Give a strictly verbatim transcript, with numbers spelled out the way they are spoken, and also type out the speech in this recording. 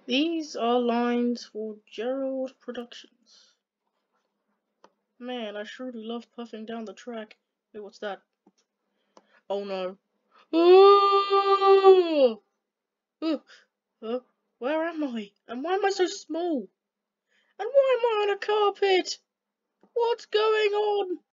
These are lines for Gerald Productions. Man, I sure do love puffing down the track. Wait, what's that? Oh no. Oh! Oh! Oh! Where am I? And why am I so small? And why am I on a carpet? What's going on?